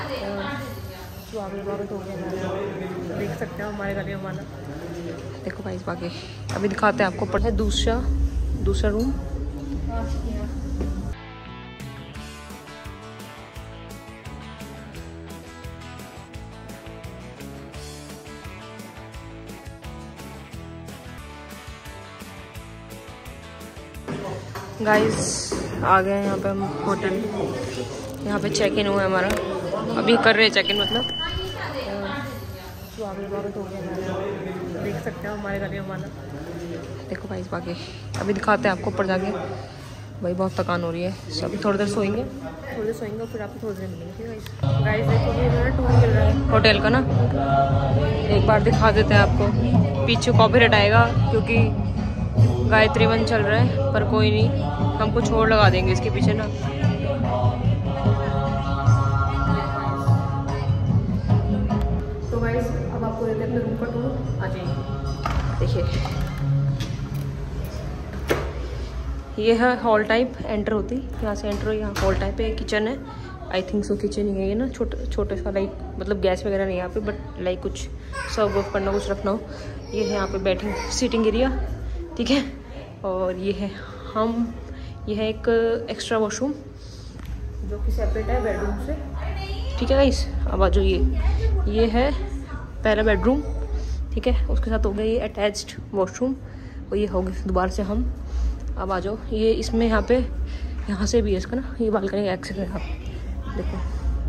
स्वागत हो गया। देख सकते हैं हमारे गले वाला। देखो भाई बाकी अभी दिखाते हैं आपको। पर है दूसरा रूम। गाइस आ गए हैं यहाँ पे हम होटल। यहाँ पे चेक इन हुआ है हमारा। अभी कर रहे हैं चेक इन, मतलब स्वागत हो गया। देख सकते हैं हमारे गले वाला। देखो भाई बाकी अभी दिखाते हैं आपको ऊपर जाके। भाई बहुत थकान हो रही है। अभी थोड़ी देर सोएंगे और फिर आपको थोड़ी देर मिलेंगे। गाइस देखो ये मेरा टूर मिल रहा है होटल का ना। एक बार दिखा देते हैं आपको। पीछे कॉपीराइट आएगा क्योंकि गायत्री वन चल रहा है, पर कोई नहीं, हम कुछ और लगा देंगे इसके पीछे ना। तो गाइस अब आपको देते हैं अपने रूम का टूर। आ जाइए। देखिए ये है हॉल टाइप। एंटर होती यहाँ से एंटर हो। यहाँ हॉल टाइप है। किचन है। आई थिंक सो किचन ही है ये ना। छोटे सा लाइक मतलब गैस वगैरह नहीं है यहाँ पे, बट लाइक कुछ सर्व वर्व करना, कुछ रखना हो। ये है यहाँ पे बैटिंग सीटिंग एरिया, ठीक है। और ये है एक एक्स्ट्रा वॉशरूम जो कि सेपरेट है बेडरूम से, ठीक है गाइस। अब आ जाओ। ये है पहला बेडरूम, ठीक है। उसके साथ हो गया ये अटैच्ड वॉशरूम और ये हो गया दोबारा से हम। अब आ जाओ। ये इसमें यहाँ से भी है इसका ना, ये बालकनी एक्सेस है। आप देखो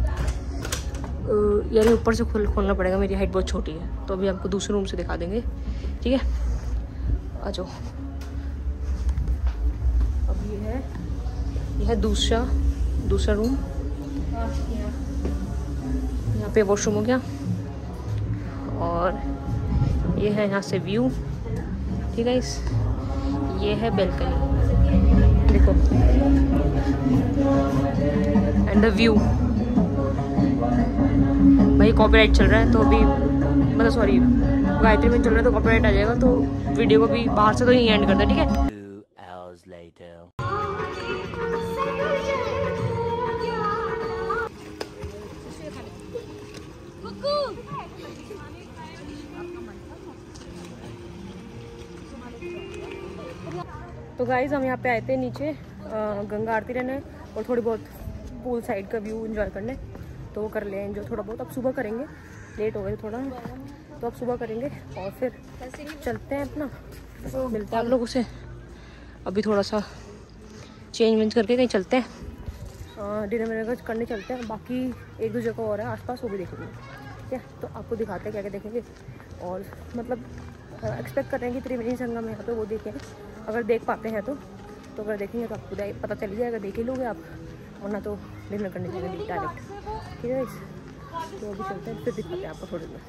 यार ऊपर से खोलना पड़ेगा, मेरी हाइट बहुत छोटी है, तो अभी आपको दूसरे रूम से दिखा देंगे, ठीक है। आ जाओ। अब ये है दूसरा रूम। यहाँ पे वॉशरूम हो गया और ये है यहाँ से व्यू, ठीक है। ये है बेल्कनी, देखो एंड द व्यू। भाई कॉपीराइट चल रहा है तो अभी मतलब सॉरी गायत्री में चल रहा है तो कॉपीराइट आ जाएगा, तो वीडियो को भी बाहर से तो यहीं एंड कर दे, ठीक है। तो गाइज हम यहाँ पे आए थे नीचे गंगा आरती रहने और थोड़ी बहुत पूल साइड का व्यू एंजॉय करने, तो वो कर ले एंजॉय थोड़ा बहुत। अब सुबह करेंगे, लेट हो गए थोड़ा, तो अब सुबह करेंगे और फिर चलते हैं अपना। तो मिलते हैं आप लोगों से। अभी थोड़ा सा चेंज करके कहीं चलते हैं, डिनर विनर करने चलते हैं। बाकी एक दो जगह और है आसपास, वो भी देखेंगे, ठीक है। तो आपको दिखाते हैं क्या क्या देखेंगे और मतलब एक्सपेक्ट कर रहे हैं कि त्रिवेणी संगम है यहाँ पे, वो देखें अगर देख पाते हैं तो अगर देखेंगे तो आपको पता चल जाएगा, देख ही लोगे आप, वरना तो डिनर करने जाएंगे डायरेक्ट, ठीक है। तो अभी चलते हैं, फिर दिखाते हैं आपको थोड़ी देर।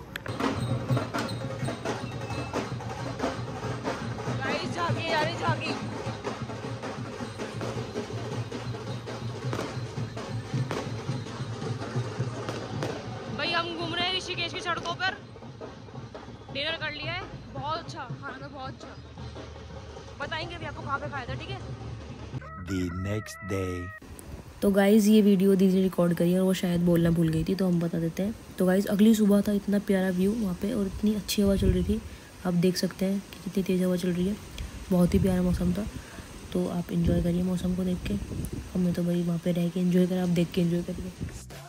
भाई हम घूम रहे हैं ऋषिकेश की सड़कों पर। डिनर कर लिया है, बहुत अच्छा खाना था, बहुत अच्छा। बताएंगे अभी आपको कहाँ पे खाया था, ठीक है। The next day. तो गाइज़ ये वीडियो दीदी ने रिकॉर्ड करी है और वो शायद बोलना भूल गई थी, तो हम बता देते हैं। तो गाइज़ अगली सुबह था, इतना प्यारा व्यू वहाँ पे और इतनी अच्छी हवा चल रही थी। आप देख सकते हैं कि कितनी तेज़ हवा चल रही है, बहुत ही प्यारा मौसम था। तो आप इन्जॉय करिए मौसम को देख के। हमने तो भाई वहाँ पे रह के इन्जॉय करा, आप देख के इन्जॉय करिए।